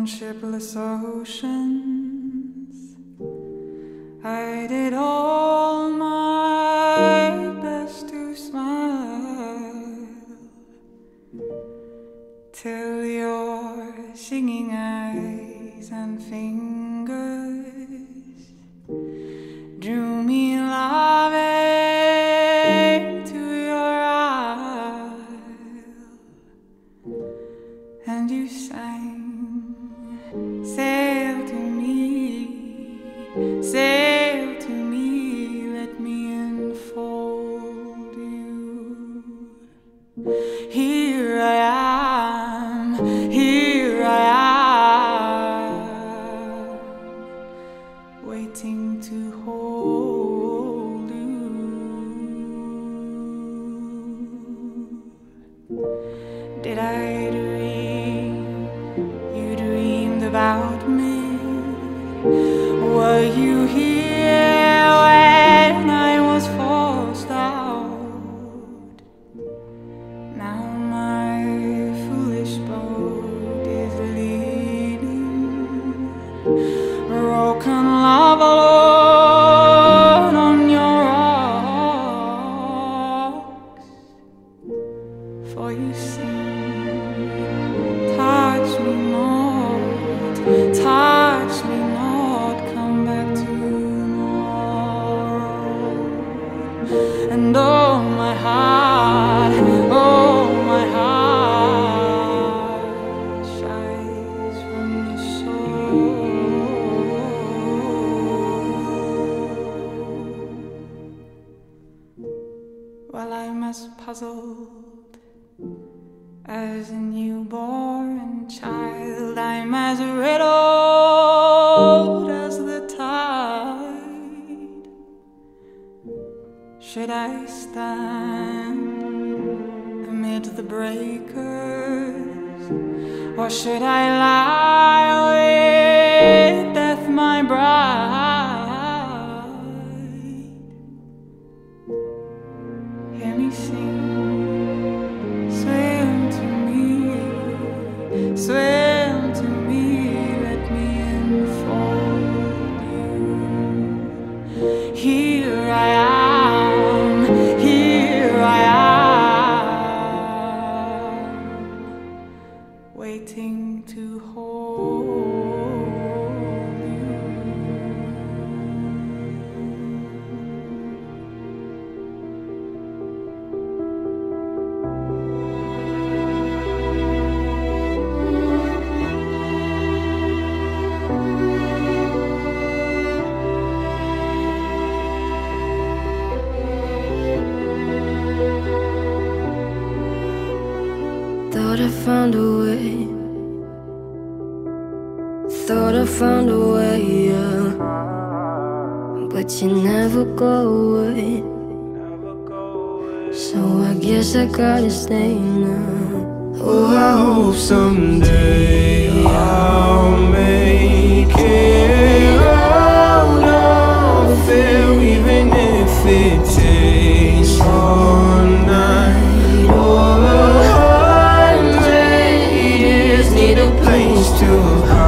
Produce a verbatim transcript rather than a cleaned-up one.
on shipless oceans. I did all my best to smile till your singing eyes and fingers drew me loving to your isle, and you sang, sail to me, sail to me, let me enfold you. Here I am, here I am, waiting to hold you. Did I dream you dreamed about me? Were you here when I was forced out? Now my foolish boat is leaning, broken love alone on your rocks. For you sing, touch me not, touch me not, come back tomorrow. And oh my heart, oh my heart shies from the soul. Well, I'm as puzzled as a newborn child, I'm as riddled as the tide. Should I stand amid the breakers, or should I lie with death my bride? Hear me sing, swim to me, swim to me, let me enfold you. Here I am, here I am, waiting to hold you. Thought I found a way, thought I found a way, yeah. But you never go away, so I guess I gotta stay now. Oh, I hope someday I'll make it out of there, even if it takes all night or a hundred years. Need a place to hide.